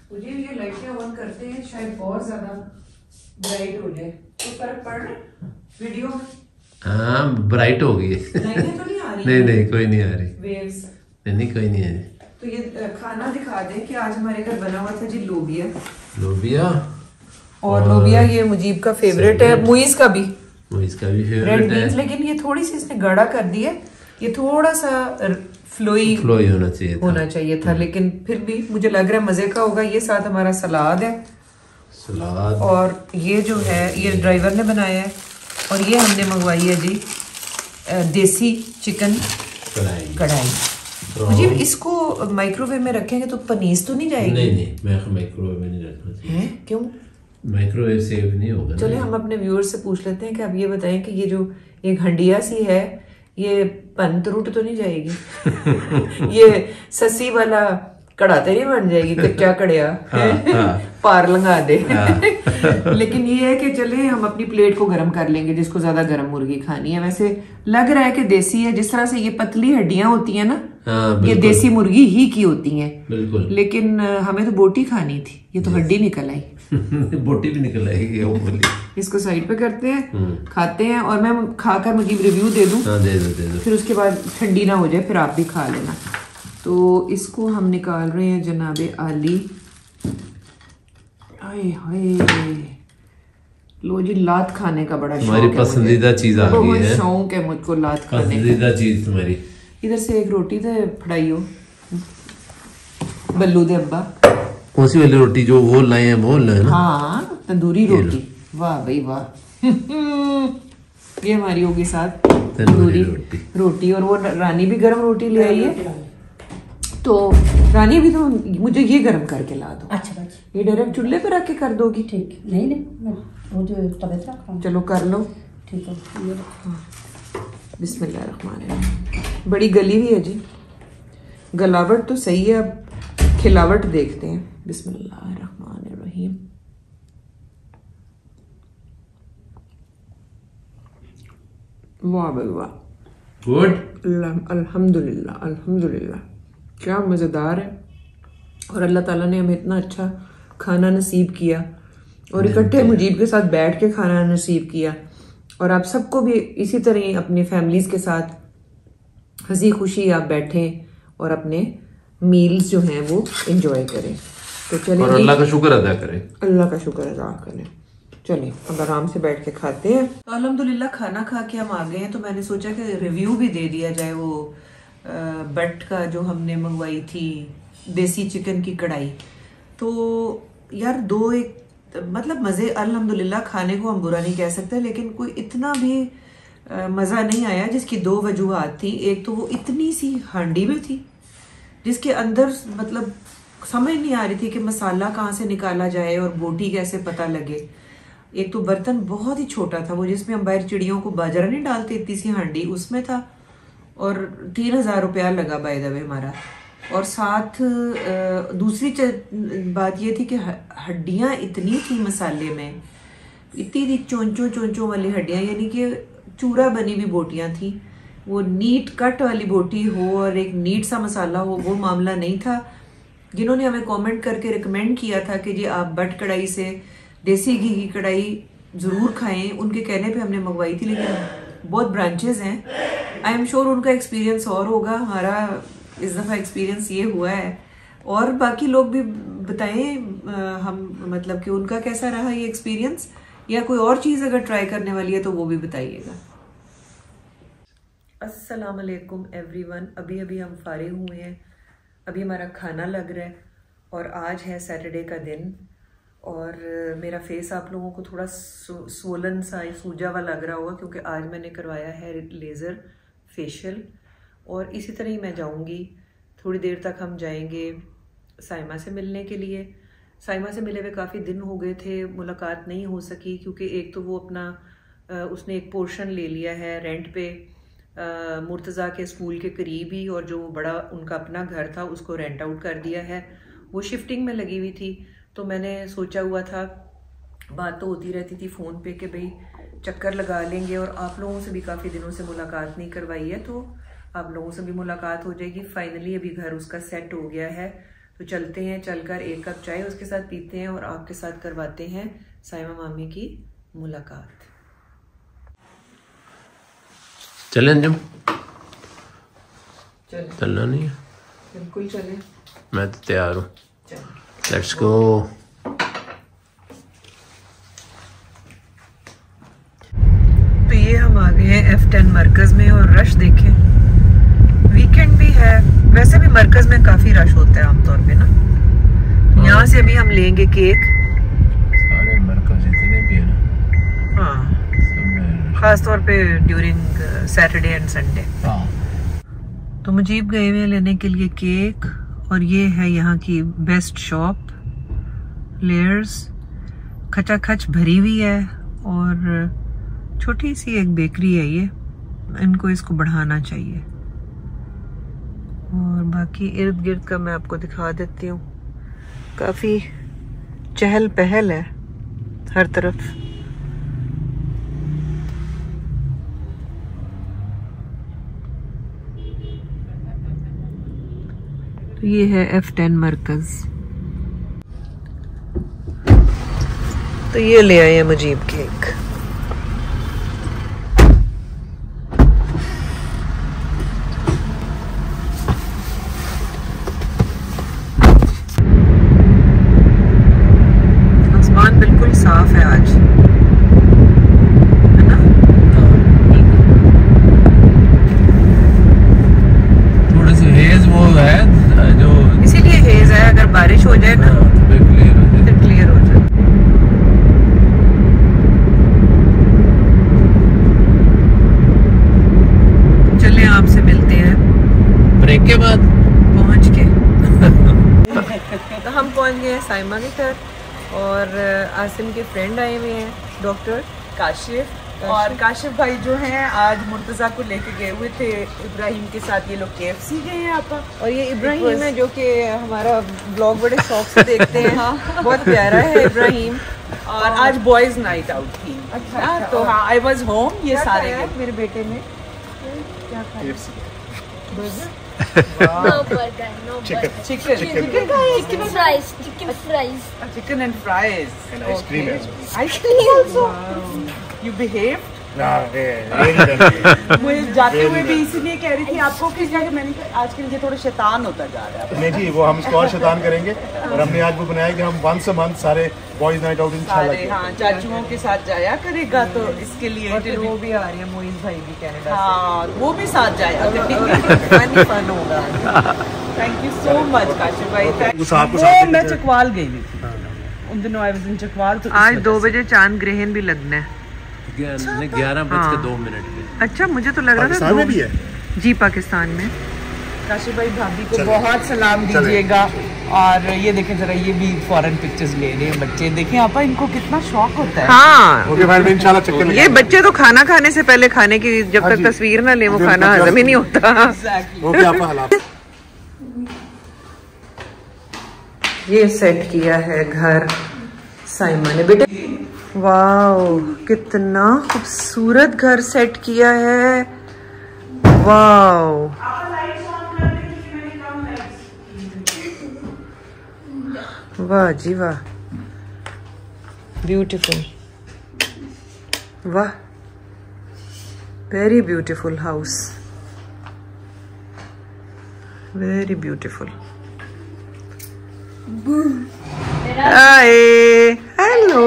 मुझे ये लाइटें ऑन करते हैं शायद बहुत ज्यादा ब्राइट हो जाए तो फर्क पड़ रहा है वीडियो? हाँ ब्राइट हो गई। लाइटें तो नहीं आ रही? नहीं कोई नहीं आ रही। वेव्स नहीं कोई नहीं आ रही। तो ये खाना दिखा दें कि आज हमारे घर बना हुआ था जी लोबिया। और लोबिया ये मुजीब का फेवरेट है, मुइज का भी फेवरेट है। लेकिन ये थोड़ी सी इसने गाढ़ा कर दी है, ये थोड़ा सा फ्लोई होना चाहिए था लेकिन फिर भी मुझे लग रहा है मजे का होगा। ये साथ हमारा सलाद है, सलाद, और ये जो है ये ड्राइवर ने बनाया है, और ये हमने मंगवाई है जी देसी चिकन कढ़ाई। मुझे इसको माइक्रोवेव में रखेंगे तो पनीस तो नहीं जाएगी? नहीं मैं माइक्रोवेव में नहीं रखना चाहिए। क्यों? माइक्रोवेव सेव नहीं होगा। चले हम अपने व्यूअर्स से पूछ लेते हैं कि अब ये बताएं कि ये जो एक हंडिया सी है ये पन टूट तो नहीं जाएगी? ये ससी वाला कड़ाते नहीं बन जाएगी? कच्चा कड़िया पार लगा दे। लेकिन ये है कि चले हम अपनी प्लेट को गर्म कर लेंगे जिसको ज्यादा गर्म मुर्गी खानी है। वैसे लग रहा है कि देसी है, जिस तरह से ये पतली हड्डियां होती है ना, ये देसी मुर्गी ही की होती हैं। बिल्कुल। लेकिन हमें तो बोटी खानी थी, ये तो हड्डी निकल आई। बोटी भी निकल आएगी। इसको साइड पे करते हैं, खाते हैं, और मैं खाकर मुझे रिव्यू दे दूं। दे दो। फिर उसके बाद ठंडी ना हो जाए, फिर आप भी खा लेना। तो इसको हम निकाल रहे हैं जनाबे आली। हाय हाय, लो जी, लात खाने का बड़ा शौक है। हमारी पसंदीदा चीज आ गई है। शौक है मुझको लात खाने का। पसंदीदा चीज तुम्हारी। इधर से एक रोटी तो फड़ाई हो बल्लू दे अब्बा। कौन सी वाली रोटी? जो वो लाए हैं वो लाए ना? हाँ, तंदूरी रोटी। वाह भाई वाह। ये हमारी होगी साथ तंदूरी रोटी, और वो रानी भी गर्म रोटी ले आई है। तो रानी भी तो मुझे ये गर्म करके ला दो। अच्छा, ये डायरेक्ट चूल्हे पे रख के कर दोगी? ठीक। नहीं मुझे तवे पे रखा। चलो कर लो। ठीक है। बिस्मिल्लाहिर्रहमानिर्रहीम। बड़ी गली हुई है जी, गलावट तो सही है, अब खिलावट देखते हैं। बिस्मिल्लाहिर्रहमानिर्रहीम। वाह भाई वाह, गुड। अल्हम्दुलिल्लाह अल्हम्दुलिल्लाह, क्या मज़ेदार है। और अल्लाह ताला ने हमें इतना अच्छा खाना नसीब किया, और इकट्ठे मुजीब के साथ बैठ के खाना नसीब किया। और आप सबको भी इसी तरह अपनी फैमिलीज के साथ हंसी खुशी आप बैठें और अपने मील्स जो हैं वो एंजॉय करें। तो चलिए, और अल्लाह का शुक्र अदा करें। अल्लाह का शुक्र अदा करें। चलिए अब आराम से बैठ के खाते हैं। तो अल्हम्दुलिल्लाह खाना खा के हम आ गए हैं, तो मैंने सोचा कि रिव्यू भी दे दिया जाए वो बट का जो हमने मंगवाई थी देसी चिकन की कढ़ाई। तो यार दो एक मतलब मज़े, अल्हम्दुलिल्लाह खाने को हम बुरा नहीं कह सकते, लेकिन कोई इतना भी मज़ा नहीं आया, जिसकी दो वजूहात थी। एक तो वो इतनी सी हांडी में थी जिसके अंदर मतलब समझ नहीं आ रही थी कि मसाला कहाँ से निकाला जाए और बोटी कैसे पता लगे। एक तो बर्तन बहुत ही छोटा था, वो जिसमें हम बाहर चिड़ियों को बाजरा नहीं डालते, इतनी सी हांडी उसमें था, और 3000 रुपया लगा बाय द वे हमारा। और साथ दूसरी बात ये थी कि हड्डियां इतनी थी मसाले में, इतनी चोंचों वाली हड्डियां, यानी कि चूरा बनी हुई बोटियां थी। वो नीट कट वाली बोटी हो और एक नीट सा मसाला हो, वो मामला नहीं था। जिन्होंने हमें कमेंट करके रिकमेंड किया था कि जी आप बट कढ़ाई से देसी घी की कढ़ाई ज़रूर खाएं, उनके कहने पे हमने मंगवाई थी। लेकिन बहुत ब्रांचेस हैं, आई एम श्योर उनका एक्सपीरियंस और होगा, हमारा इस दफ़ा एक्सपीरियंस ये हुआ है। और बाकी लोग भी बताएं हम मतलब कि उनका कैसा रहा ये एक्सपीरियंस, या कोई और चीज़ अगर ट्राई करने वाली है तो वो भी बताइएगा। अस्सलाम वालेकुम एवरीवन। अभी हम फारिग हुए हैं, अभी हमारा खाना लग रहा है, और आज है सैटरडे का दिन, और मेरा फेस आप लोगों को थोड़ा सोलन सा सूजा हुआ लग रहा होगा, क्योंकि आज मैंने करवाया है लेज़र फेशियल। और इसी तरह ही मैं जाऊंगी, थोड़ी देर तक हम जाएंगे साइमा से मिलने के लिए। साइमा से मिले हुए काफ़ी दिन हो गए थे, मुलाकात नहीं हो सकी, क्योंकि एक तो वो अपना उसने एक पोर्शन ले लिया है रेंट पे मुर्तज़ा के स्कूल के करीब ही, और जो बड़ा उनका अपना घर था उसको रेंट आउट कर दिया है। वो शिफ्टिंग में लगी हुई थी, तो मैंने सोचा हुआ था, बात तो होती रहती थी फ़ोन पे कि भाई चक्कर लगा लेंगे, और आप लोगों से भी काफ़ी दिनों से मुलाकात नहीं करवाई है, तो आप लोगों से भी मुलाकात हो जाएगी। फाइनली अभी घर उसका सेट हो गया है, तो चलते हैं, चलकर 1 कप चाय उसके साथ पीते हैं और आपके साथ करवाते हैं साइमा मामी की मुलाकात। चलें अंजुम? चलें। चलना नहीं है? बिल्कुल चलें। मैं तो तैयार हूँ। Let's go. तो ये हम आ गए हैं F10 मरकज में और रश देखें, वीकेंड भी है, वैसे भी मरकज में काफी रश होता है आमतौर पे ना। यहाँ से अभी हम लेंगे केक। सारे मरकज जितने भी है ना, हाँ, खास तौर पे ड्यूरिंग सैटरडे एंड संडे। तो मुजीब गए हुए लेने के लिए केक, और ये है यहाँ की बेस्ट शॉप लेयर्स। खचाखच भरी हुई है और छोटी सी एक बेकरी है ये, इनको इसको बढ़ाना चाहिए। और बाकी इर्द गिर्द का मैं आपको दिखा देती हूँ, काफी चहल पहल है हर तरफ। तो ये है F10 मरकज। तो ये ले आए हैं मुजीब केक। आसमान बिल्कुल साफ है आज, है ना? थोड़ी सी हेज वो है जो, इसीलिए हेज है, अगर बारिश हो जाए ना फिर क्लियर हो जाए। फिर क्लियर हो जाए। चलिए आपसे मिलते हैं ब्रेक के बाद पहुंच के। तो हम पहुंच गए हैं साइमा के घर, और आसिम के फ्रेंड आए हुए हैं डॉक्टर काशिफ। और काशिफ भाई जो हैं आज मुर्तजा को लेके गए हुए थे इब्राहिम के साथ, ये लोग KFC गए हैं आपा। और ये इब्राहिम है जो कि हमारा ब्लॉग बड़े शौक से देखते हैं। हाँ। बहुत प्यारा है इब्राहिम। और आज बॉयज नाइट आउट थी। अच्छा। तो हाँ, आई वाज होम। ये सारे गए। मेरे बेटे ने क्या खाया? No burger, no burger. Chicken Chicken fries, chicken fries. Chicken and fries And ice cream as well. Ice cream also. You behave. मुझे जाते हुए भी इसीलिए कह रही थी आपको कि जाके मैंने कहा आज के लिए थोड़ा शैतान होता जा रहा है। नहीं जी, वो हम इसको और शैतान करेंगे। और हमने आज वो बनाया कि हम वंस अ मंथ सारे बॉयज नाइट आउट सारे इंशाल्लाह। हाँ चाचुओं के साथ जाया करेगा, तो इसके लिए और फिर वो भी आ रही है, मोइज भाई भी कनाडा हाँ वो भी साथ जाया से। फन होगा। Thank you so much Kashif भाई। उस आपको साथ मैं चकवाल गई हुई थी उन दिनों, आई वाज इन चकवाल। तो आज 2 बजे चांद ग्रहण भी लगना है। 11:02 पे। अच्छा, मुझे तो लग रहा था पाकिस्तान में भी है। जी, पाकिस्तान में। काशिफ भाई भाभी को बहुत सलाम दीजिएगा। और ये देखें जरा, ये भी फॉरेन पिक्चर्स ले रहे हैं बच्चे। देखें आपा, इनको कितना शौक होता है। हाँ, ओके भाई, मैं इंशाल्लाह चक्कर में ये बच्चे तो खाना खाने से पहले, खाने की जब हाँ तक जी। तस्वीर ना ले वो खाना हजम ही नहीं होता। ओके आपका हालात। ये सेट किया है घर साइमा ने। बेटे वाओ, कितना खूबसूरत घर सेट किया है। वाओ, वाह जी वाह, ब्यूटीफुल, वाह, very beautiful house, very beautiful. Hi, hello.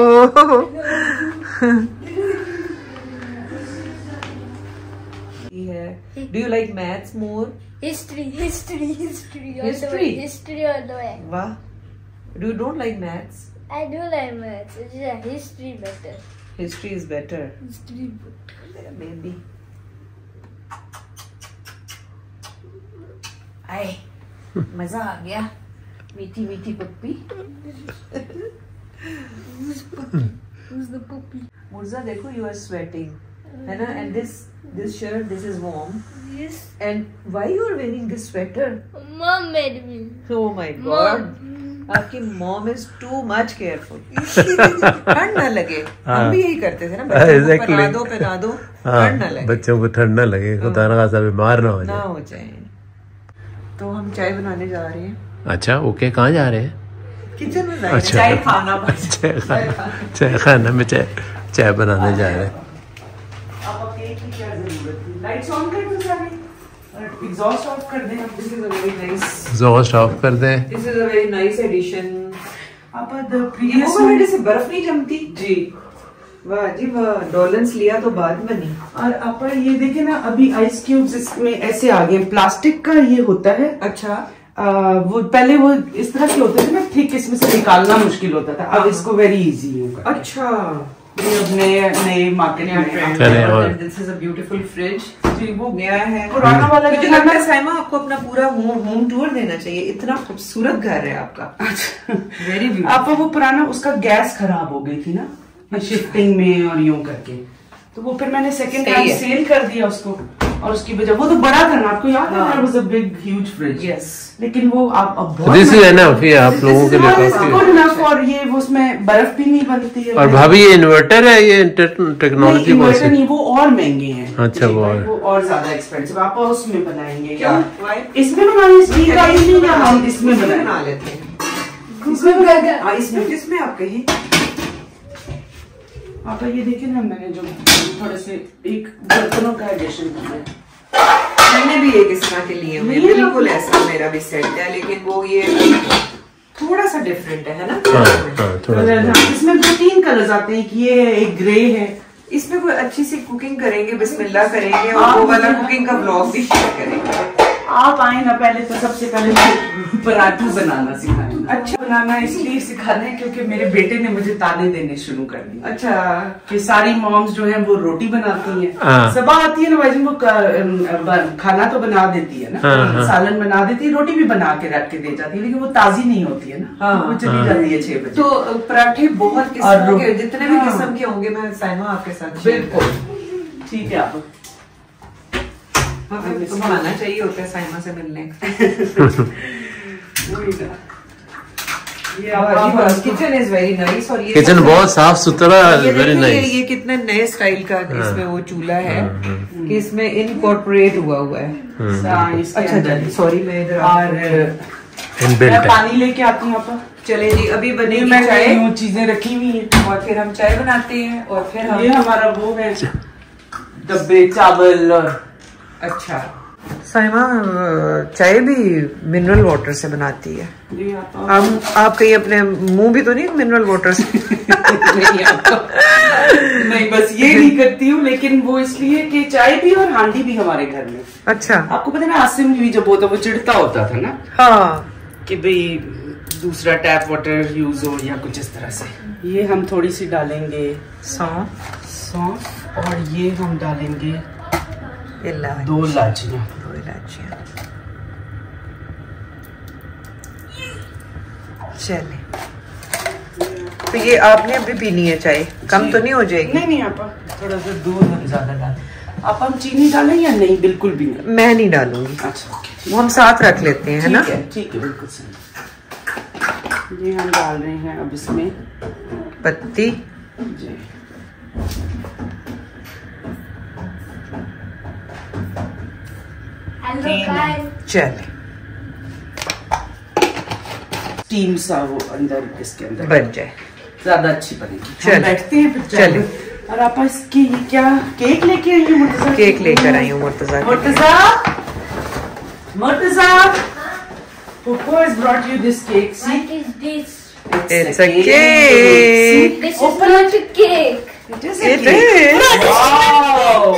Do you like maths more? History all History? the way. History all the way. Wow. You don't like maths? I do like maths. It's just history better. History is better. History better. Maybe. आए, मजा आ गया। मीठी मीठी पप्पी। Who's the puppy? मुर्जा देखो, you are sweating, है ना? And this shirt, this is warm. Yes. And why you are wearing this sweater? Mom made me. Oh my God. आपकी mom is too much careful. ठंड ना लगे, हम भी यही करते थे ना, बच्चों को पहना दो ठंड ना लगे, बच्चों को ठंड ना लगे, खुदा ना खासा बीमार ना हो ना जाए। हो जाए। तो हम चाय बनाने जा रहे हैं अच्छा ओके, कहाँ जा रहे हैं? किचन में अच्छा। चाय खाना बस। चाय खाना में चाय बनाने जा रहे हैं। आप केक की क्या जरूरत थी? लाइट्स ऑन कर दो सारी और एग्जॉस्ट ऑफ कर दें। This is a very nice. Exhaust off कर दें। This is a very nice addition. आप ये प्रीवियस वो वाले से बर्फ नहीं जमती। जी। वाह जी वाह, डॉलन्स लिया तो बाद बनी। और आप ये देखे ना, अभी आइस क्यूब्स इसमें ऐसे आ गए। प्लास्टिक का ये होता है। अच्छा। वो पहले वो इस तरह के होते थे ना, थिक, इसमें से निकालना मुश्किल होता था। अब इसको वेरी इजी होगा। अच्छा। ये अब नए मार्केट में करें। और this is a beautiful fridge. जी, वो नया है। पुराना वाला मुझे जो लगता है है साइमा आपको अपना पूरा होम टूर देना चाहिए, इतना खूबसूरत घर है आपका। Very beautiful. आप वो पुराना, उसका गैस खराब हो गई थी ना शिफ्टिंग में और यूं करके, तो वो फिर मैंने सेकंड सही हैंड है। सेल कर दिया उसको। और उसकी वजह, वो तो बड़ा था ना, आपको याद है? हाँ। There was a big huge fridge. Yes. लेकिन वो आप अब बहुत दिस इज एनफ, ये आप लोगों के लिए काफी गुड इनफ। और ये वो उसमें बर्फ भी नहीं बनती है। और भाभी ये इन्वर्टर है, ये टेक्नोलॉजी कौन इन्वर्टर सी? नहीं, वो और महंगे हैं। अच्छा, वो और। वो और ज्यादा एक्सपेंसिव। आप उसमें बनाएंगे क्यों? या Why? इसमें बनाएंगे? स्टील का नहीं, या हम इसमें बना बनाएंगे? लेते हैं। इसमें बनाएंगे। हाँ, इसमें किसमें आप कहीं? आप ये देखिए ना, मैंने जो थोड़े से एक बर्तनों का एडिशन किया है। मैंने भी एक इस तरह के लिए हुए, नहीं, बिल्कुल ऐसा मेरा भी सेट है, लेकिन वो ये थोड़ा सा डिफरेंट है ना? हाँ, हाँ, थोड़ा सा। इसमें 2-3 कलर्स आते हैं, कि ये एक ग्रे है। इसमें कोई अच्छी सी कुकिंग करेंगे, बिस्मिल्लाह करेंगे और हाँ, वो वाला हाँ। कुकिंग का व्लॉग भी शेयर करेंगे। आप आए ना, पहले तो सबसे पहले पराठू बनाना सिखाएं। अच्छा, बनाना इसलिए सिखा रहे हैं क्योंकि मेरे बेटे ने मुझे ताने देने शुरू कर दिए। अच्छा। कि सारी मॉम्स जो हैं वो रोटी बनाती हैं, हाँ। सबा आती है ना भाई, वो खाना तो बना देती है ना, हाँ। सालन बना देती है, रोटी भी बना के रख के दे जाती है, लेकिन वो ताजी नहीं होती है ना। हाँ। वो चली जाती है 6 बजे। तो पराठे बहुत और किस्मों के, जितने भी हाँ। किस्म के होंगे मैं साइमा आपके साथ शेयर बिल्कुल ठीक है। आप तो आना चाहिए होता है साइमा से मिलने का। Kitchen is very nice. और ये किचन बहुत साफ सुथरा, ये वेरी देखिए, नाइस। ये कितने नए स्टाइल का इसमें वो चूल्हा है कि इसमें इनकॉर्पोरेट हुआ है। अच्छा सॉरी, मैं इधर और इनबिल्ट मैं है। पानी लेके आती हूँ। आप चले जी, अभी बनेगी मैं चाय यूं चीजें रखी हुई हैं, और फिर हम चाय बनाते हैं और फिर हम ये हमारा वो है डब्बे चावल। और अच्छा साइमा चाय भी मिनरल वाटर से बनाती है। हम आप कहीं अपने मुंह भी तो नहीं मिनरल वाटर से? नहीं, बस ये नहीं करती हूँ, लेकिन वो इसलिए कि चाय भी और हांडी भी हमारे घर में। अच्छा। आपको पता है ना, आसिम भी जब होता वो चिढ़ता होता था ना, हाँ, कि भाई दूसरा टैप वाटर यूज हो या कुछ इस तरह से। ये हम थोड़ी सी डालेंगे सौंफ और ये हम डालेंगे 2 इलायचियाँ। चले, तो ये आपने अभी पीनी है चाय? कम तो नहीं हो जाएगी? नहीं आप थोड़ा सा दूध हम ज्यादा डालें। आप हम चीनी डालें या नहीं? बिल्कुल भी नहीं। मैं नहीं डालूंगी। अच्छा ओके, वो हम साथ रख लेते हैं, है ना? ठीक है, बिल्कुल सही। ये हम डाल रहे हैं अब इसमें पत्ती। जी। Hello guys. चले, स्टीम सा वो अंदर इसके अंदर बन जाए, ज्यादा अच्छी बनेगी। चले। हम बैठते हैं फिर चले। और आप इसकी ये क्या केक लेके आई हो? मुर्तजा केक लेकर आई हूँ मुर्तजा के लिए। Murtaza Popo has brought you this cake. See? What is this? It's a cake. This is not a cake. It is. It is. Wow.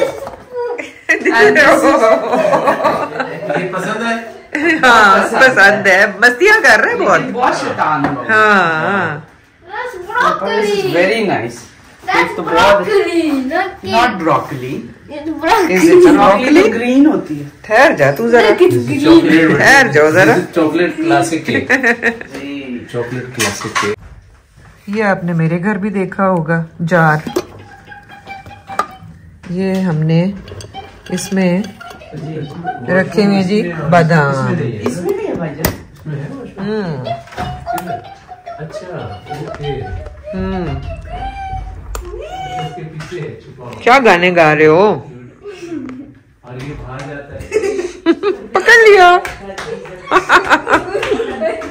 ये पसंद है? हाँ पसंद है, मस्तियाँ कर रहे हैं लेकिन बहुत। बहुत शैतान है। हाँ That's This is broccoli. very nice. That's तो बहुत- broccoli, not cake. Not broccoli. It's broccoli. Is it Broccoli broccoli? तो green होती है। ठहर जा तू जरा, Look, it's green. चॉकलेट ठहर जाओ जरा। Chocolate classic cake. Chocolate classic cake. ये आपने मेरे घर भी देखा होगा जार। ये हमने इसमें रखे हुए जी बादाम। इसमें भी है भाईजान। अच्छा ओके। इसके पीछे छुपा क्या गाने गा रहे हो? और ये बाहर जाता है। पकड़ लिया।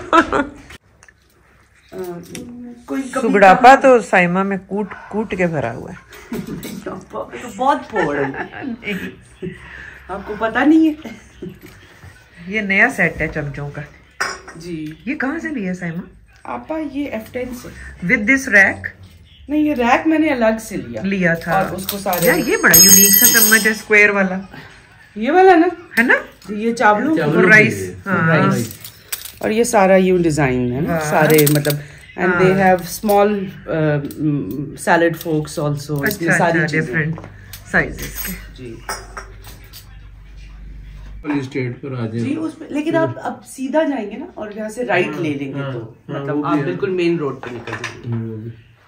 कोई कभी सुबड़ापा तो साइमा में कूट कूट के भरा हुआ है। तो बहुत फोड़ है। आपको पता नहीं है? ये नया सेट है चमचों का जी। ये कहाँ से लिया साइमा? आपा ये F10 से। विद दिस रैक नहीं, ये रैक मैंने अलग से लिया था और उसको सारे यार ये बड़ा यूनिक सा चम्मच है, स्क्वायर वाला ये वाला ना, है ना? ये चावलों और राइस। हाँ और ये सारा यूं डिजाइन है ना सारे, मतलब and they have small salad folks also. इसमें सारी चीजें डिफरेंट साइजेस के। जी स्टेट पर आ जी जाए। उसमें, लेकिन आप अब सीधा जाएंगे ना और यहाँ से राइट ले लेंगे तो मतलब आप बिल्कुल मेन रोड पे निकल जाएंगे।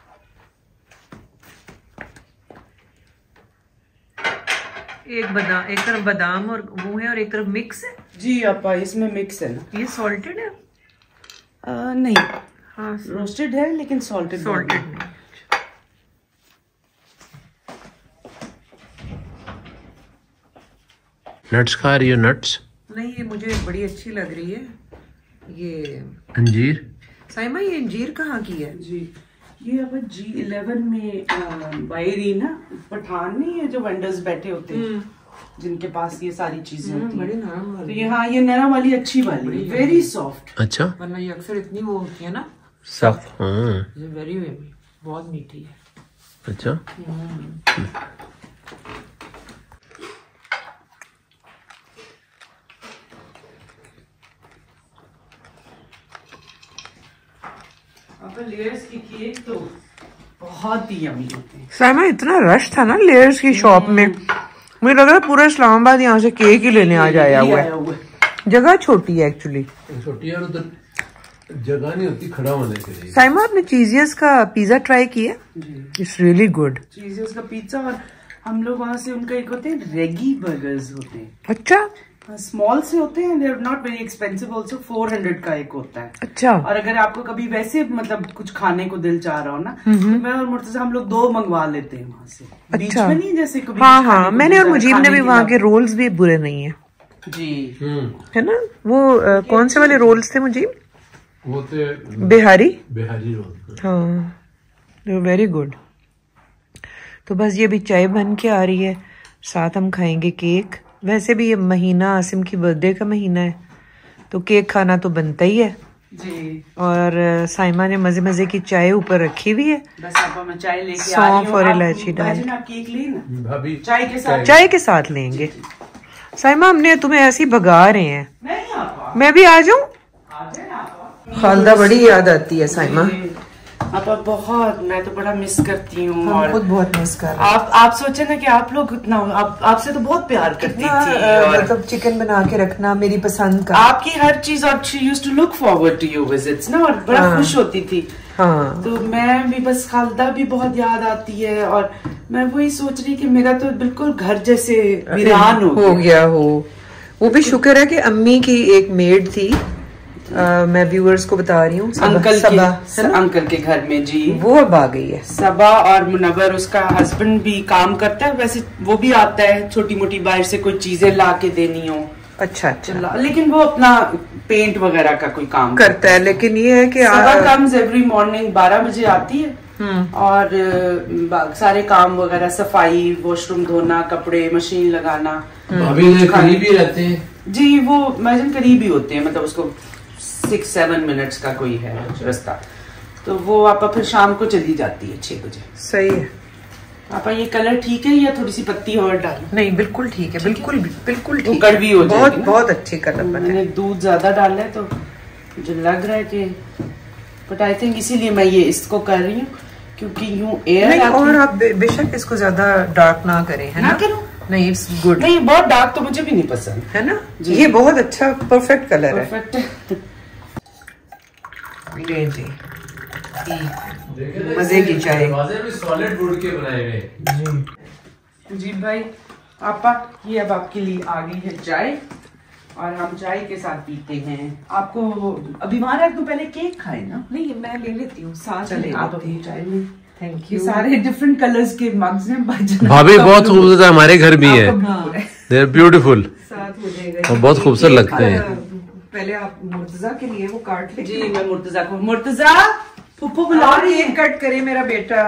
एक तरफ बादाम और वो है और एक तरफ मिक्स है। जी आपा इसमें मिक्स है ना। ये सॉल्टेड है? नहीं, हाँ रोस्टेड है लेकिन सॉल्टेड सॉल्टेड नहीं। नट्स खा रही हो? नट्स नहीं, ये मुझे बड़ी अच्छी लग रही है। ये अंजीर। साइमा ये अंजीर कहाँ की है? जी ये अब G11 में बायरी ना, पठान नहीं है जो वेंडर्स बैठे होते हैं जिनके पास ये सारी चीजें होती बड़ी हैं। नरम तो वाली। ये हाँ, ये नरम वाली अच्छी वाली, वेरी सॉफ्ट। अच्छा, वरना ये अक्सर इतनी वो होती है ना सख्त। हाँ ये वेरी बहुत मीठी है। अच्छा। लेयर्स की केक तो बहुत ही यम्मी होते हैं। साइमा इतना रश था ना लेयर्स की शॉप में, मुझे लग रहा है पूरा इस्लामाबाद यहाँ से केक ही लेने आ जाया हुआ है। जगह छोटी है एक्चुअली। छोटी है, उधर जगह नहीं होती खड़ा होने के लिए। साइमा आपने चीजियस का पिज्जा ट्राई किया? It's really good. चीजेस का पिज्जा, और हम लोग वहाँ से उनका एक होते हैं रेगी बर्गर्स होते हैं। अच्छा स्मॉल से होते हैं, they are not very expensive also. 400 का एक होता है। अच्छा। और अगर आपको कभी वैसे मतलब कुछ खाने को दिल चाह रहा हो ना, तो मैं और मुर्तजा हम लोग 2 मंगवा लेते हैं वहाँ से। बीच अच्छा। में नहीं, जैसे कभी हाँ कुछ खाने हाँ, को मैंने दिल और चाह मुजीब ने खाने भी के वहाँ बाद- के रोल्स भी बुरे नहीं है, जी है ना? वो कौन से वाले रोल्स थे मुजीब? वो तो बिहारी रोल। हाँ, वेरी गुड। तो बस ये भी चाय बन के आ रही है, साथ हम खाएंगे केक। वैसे भी ये महीना आसिम की बर्थडे का महीना है, तो केक खाना तो बनता ही है। जी। और साइमा ने मजे मजे की चाय ऊपर रखी हुई है, बस आप मैं चाय लेके आ रही सौंफ हूँ। और आप- इलायची डाल भाईजान, आप केक लेना भाभी चाय के साथ। चाय के साथ लेंगे। साइमा हमने तुम्हें ऐसे ही भगा रहे हैं, नहीं आपा, मैं भी आ जाऊं? आ जाए ना आपा। खालदा बड़ी याद आती है साइमा, आपा बहुत, मैं तो बड़ा मिस करती हूँ। हम और खुद बहुत मिस कर रहे हैं। आप सोचे ना कि आप लोग इतना, आपसे तो बहुत प्यार करती थी। और मतलब चिकन बना के रखना मेरी पसंद का। आपकी हर चीज, और she used to look forward to your visits ना, और बड़ा खुश होती थी। हाँ तो मैं भी बस, खालदा भी बहुत याद आती है। और मैं वही सोच रही कि मेरा तो बिल्कुल घर जैसे वीरान हो गया हो। वो भी शुक्र है कि अम्मी की एक मेड थी, मैं व्यूअर्स को बता रही हूँ, अंकल के घर में। जी वो अब आ गई है। सबा, और मुनव्वर उसका हस्बैंड भी काम करता है, वैसे वो भी आता है छोटी मोटी बाहर से कोई चीजें ला के देनी हो। अच्छा अच्छा, लेकिन वो अपना पेंट वगैरह का कोई काम करता है। लेकिन ये है कि सबा कम्स एवरी मॉर्निंग 12 बजे आती है। और सारे काम वगैरह, सफाई, वॉशरूम धोना, कपड़े मशीन लगाना। भाभी ने करीब ही रहते हैं जी, वो मैजिन करीब ही होते हैं, मतलब उसको 6-7 मिनट्स का कोई है रास्ता। तो वो आपा फिर शाम को चली जाती है 6 बजे। सही है। आपा ये कलर ठीक है या थोड़ी सी पत्ती और डाल? नहीं बिल्कुल ठीक है, बिल्कुल बिल्कुल वो ठीक। कड़वी हो जाएगी बहुत ना? बहुत अच्छी कलर बना है। मैंने दूध ज्यादा डाला है तो मुझे लग रहा है कि, बट आई थिंक इसीलिए मैं ये इसको कर रही हूँ क्योंकि यूं एयर नहीं, और आप बेशक इसको ज्यादा डार्क ना करें, है ना ना? करूं? नहीं, इट्स गुड, नहीं बहुत डार्क तो मुझे भी नहीं पसंद, है ना? जी। ये बहुत अच्छा परफेक्ट कलर है। परफेक्ट। ये जी मजे की चाय। दरवाजे भी सॉलिड वुड के बनाए हुए। जी भाई आपा, ये अब आपके लिए आ गई है चाय, और हम चाय के साथ पीते हैं। आपको अभी हमारा तो पहले केक खाए ना? नहीं, मैं ले लेती हूँ साथ चले में। आप अपनी चाय में। थैंक ये यू। सारे डिफरेंट कलर्स के मग्स हैं भाईजान। भाभी बहुत खूबसूरत है, हमारे घर भी है। हाँ, दे आर ब्यूटीफुल साथ हो जाएगा। और बहुत खूबसूरत लगते हैं। पहले आप मुर्तजा के लिए वो काट ले। जी मैं मुर्तजा को, मुर्तजा पुप्पो बुला रही है। केक कट करे मेरा बेटा।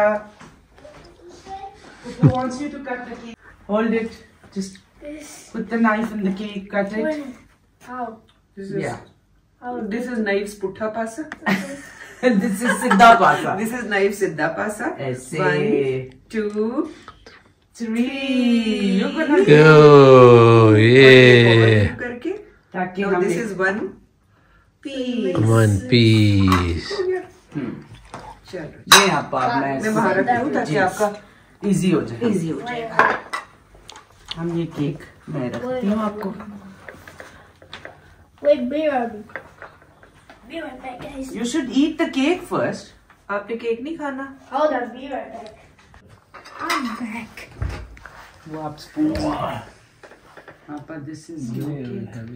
Puppu wants you to cut the cake. Hold it. Just put the knife in the cake. Cut it. How? Yeah. How? This is knives putha pasa. This is Siddha Pasa. This is knives siddha pasa. Aise. 1, 2, 3. You're gonna Oh, yeah. करके ताकि now हम this is 1 piece. One piece. चलो ये आप मैं बाहर रखती हूँ ताकि आपका इजी हो जाए। इजी हो जाए। हम ये केक मैं रखती हूँ आपको। Wait, be right. Be right back, guys. You should eat the cake first. आपने केक नहीं खाना? Hold on, be right back. I'm back. वो आप स्पून पापा this is your cake.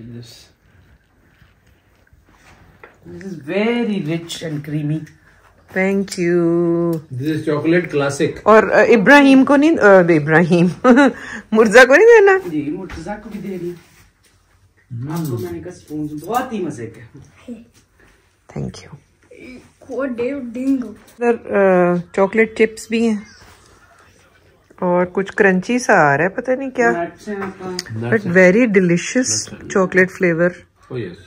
This is very rich and creamy. Thank you. This is chocolate classic. और इब्राहिम को नहीं इब्राहिम मुर्जा को नहीं देना? जी मुर्तजा को भी दे रही हूँ। आपको मैंने कहा स्पून बहुत ही मजे के। Thank you. What do you dingo? इधर चॉकलेट चिप्स भी हैं और कुछ क्रंची सा आ रहा है, पता नहीं क्या, Nuts हैं आपका। But very delicious chocolate flavour. Oh yes.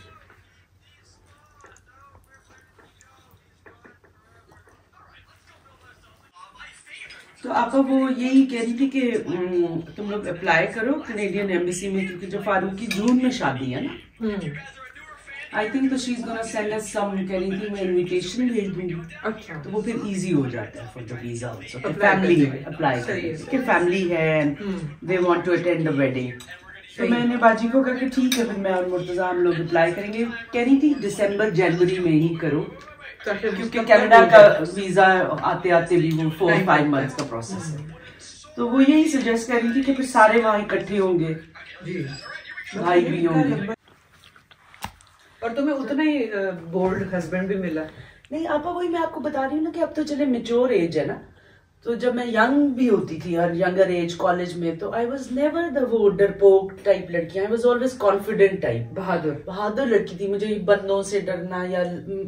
तो आपका वो यही कह रही थी कि तुम लोग अप्लाई करो कनेडियन एम्बेसी में, क्योंकि जो फारूक की जून में शादी है ना, आई थिंक तो she is gonna send us some, कह रही थी मैं इनविटेशन भेज दूंगी। अच्छा। तो वो फिर इजी हो जाता है for the visa also, family apply कि फैमिली है and they want to attend the wedding. तो मैंने बाजी को कहा कि ठीक है, फिर मैं और मुर्तजा हम लोग अप्लाई करेंगे। कह रही थी दिसंबर जनवरी में ही करो, क्योंकि कनाडा का वीजा आते आते भी वो 4-5 मंथ्स का प्रोसेस है। तो वो यही सजेस्ट कर रही थी कि फिर सारे वहाँ इकट्ठे होंगे, भाई भी होंगे। और तुम्हें उतना ही बोल्ड हस्बैंड भी मिला? नहीं आपा, वही मैं आपको बता रही हूँ ना कि अब तो चले मेच्योर एज है ना। तो जब मैं यंग भी होती थी और यंगर एज कॉलेज में, तो आई वॉज नेवर द वो डरपोक टाइप लड़की, I was always confident type, बहादुर लड़की थी। मुझे बंदों से डरना या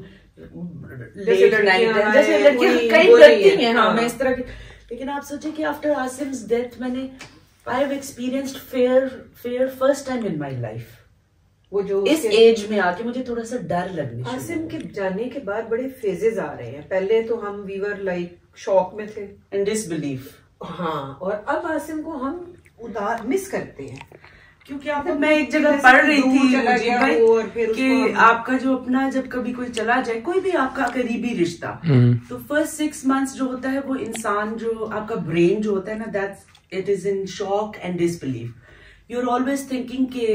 लेट नाइट जैसे लड़कियां कई करती हैं, हाँ मैं इस तरह की। लेकिन आप सोचे कि आफ्टर आसिम्स डेथ मैंने I have experienced fear first time in my life. वो जो इस एज में आके मुझे थोड़ा सा डर लगने आसिम के जाने के बाद बड़े फेजेस आ रहे हैं। पहले तो हम वीवर लाइक शॉक में थे एंड डिसबिलीफ, हाँ, और अब आसिम को हम उदार मिस करते हैं, क्योंकि आपको मैं एक जगह पढ़ रही थी चला गया भाई, और फिर कि आपका जो अपना जब कभी कोई चला जाए, कोई भी आपका करीबी रिश्ता, तो फर्स्ट 6 months जो होता है वो इंसान जो आपका ब्रेन जो होता है ना, that's it is in shock and disbelief. You are always thinking के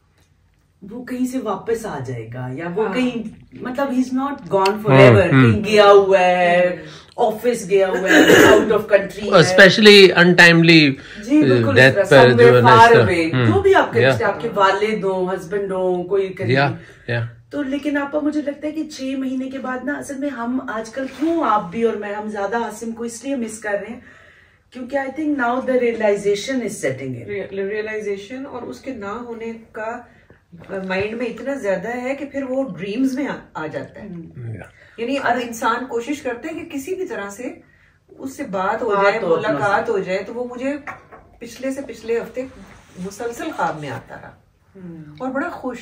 वो कहीं से वापस आ जाएगा या वो कहीं, मतलब he is not gone forever, कहीं गया हुआ है, ऑफिस गया हुआ है, out of country, specially untimely death पर जो भी आपके रिश्ते, आपके वालिद हो, हस्बैंड हो, कोई करीबी। तो लेकिन आपको मुझे लगता है कि 6 महीने के बाद ना, असल में हम आजकल क्यों आप भी और मैं, हम ज्यादा आसिम को इसलिए मिस कर रहे हैं क्योंकि I think now the realisation is setting in, realisation, और उसके ना होने का माइंड में इतना ज्यादा है कि फिर वो ड्रीम्स में आ जाता है। यानी अब इंसान कोशिश करते हैं कि किसी भी तरह से उससे बात हो जाए, मुलाकात हो जाए। तो वो मुझे पिछले से पिछले हफ्ते मुसलसल ख्वाब में आता रहा और बड़ा खुश,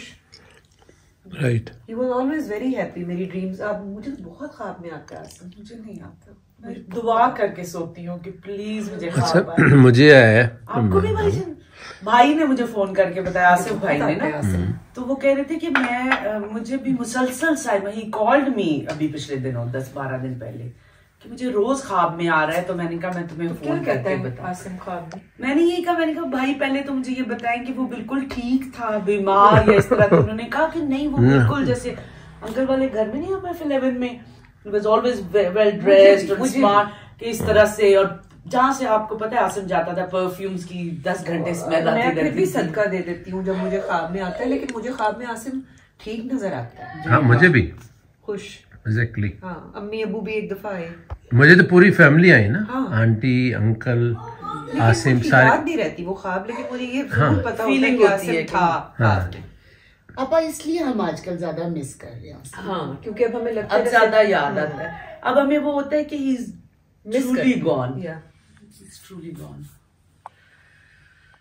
right. He was always very happy. मेरी ड्रीम्स, अब मुझे बहुत ख्वाब में आता है, मुझे नहीं आता, मैं दुआ करके सोती हूँ कि प्लीज मुझे ख्वाब आए। मुझे आया है। आपको भी भाई ने मुझे फोन करके बताया, आसिफ भाई ने ना, तो वो कह रहे थे कि मैं मुझे भी मुसलसल साइड में, ही कॉल्ड मी अभी पिछले दिनों 10-12 दिन पहले, कि मुझे रोज ख्वाब में आ रहा है। तो मैंने कहा मैं तुम्हें फोन करके बता। आसिम ख्वाब में मैंने यही कहा, मैंने कहा भाई पहले तो मुझे ये बताएं कि वो बिल्कुल ठीक था, बीमार या इस तरह। तो उन्होंने कहा कि नहीं, वो बिल्कुल जैसे अंकल वाले घर में नहीं, हमारे 11 में was always well dressed और स्मार्ट, कि इस तरह से। और जहाँ से आपको पता है आसिम जाता था, परफ्यूम्स की 10 घंटे स्मेल आती रहती थी। मैं भी सदका दे देती हूँ जब मुझे ख्वाब में आता है, लेकिन मुझे ख्वाब में आसिम ठीक नजर आता है। हाँ मुझे भी खुश, एग्जैक्टली। हाँ, अम्मी अबू भी एक दफा आए, मुझे तो पूरी फैमिली आई ना, हाँ। आंटी अंकल आसिम मुझे सारे। याद नहीं रहती वो ख्वाब, लेकिन मुझे ये हाँ। पता होता है फीलिंग कि होती आसिम है था। हाँ आपा इसलिए हम आजकल ज्यादा मिस कर रहे हैं उसे। हाँ, क्योंकि अब हमें लगता है अब ज्यादा याद आता है, अब हमें वो होता है कि he is miss truly gone, या ही इज ट्रूली गॉन।